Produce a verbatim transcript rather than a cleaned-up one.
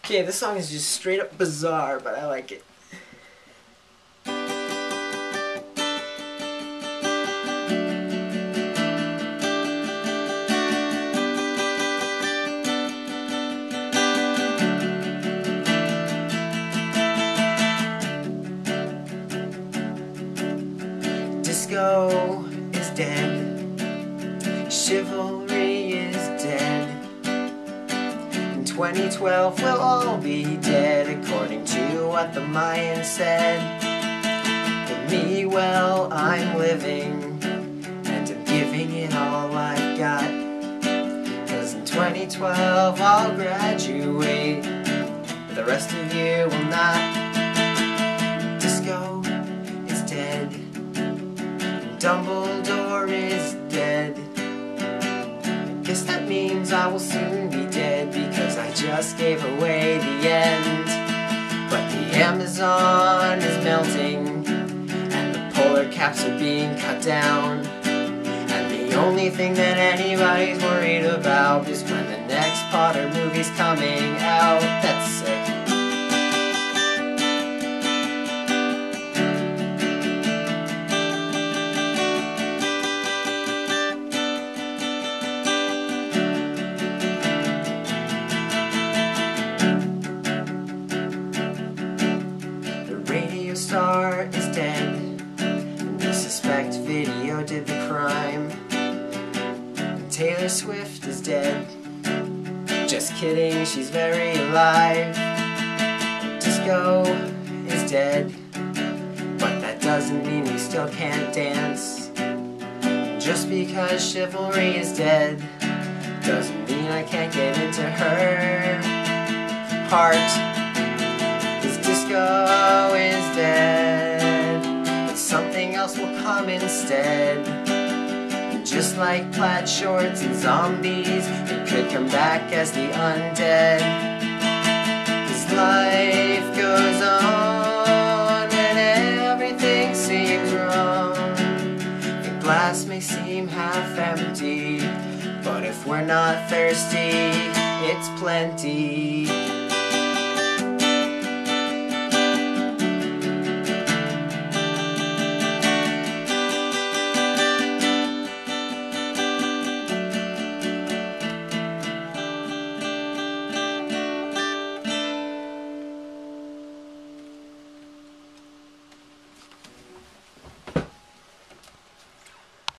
Okay, this song is just straight up bizarre, but I like it. Disco is dead, chivalry is dead. In twenty twelve we'll all be dead, according to what the Mayan said. But me, well, I'm living, and I'm giving it all I've got. Cause in twenty twelve I'll graduate, but the rest of you will not. Disco is dead, Dumbledore is dead. I guess that means I will soon be dead, because I just gave away the end. But the Amazon is melting, and the polar caps are being cut down. And the only thing that anybody's worried about is when the next Potter movie's coming out. That's sick. Star is dead, and we suspect video did the crime. And Taylor Swift is dead. Just kidding, she's very alive. Disco is dead, but that doesn't mean we still can't dance. Just because chivalry is dead doesn't mean I can't get into her heart. Disco is dead, but something else will come instead. And just like plaid shorts and zombies, it could come back as the undead. As life goes on and everything seems wrong, the glass may seem half empty, but if we're not thirsty, it's plenty.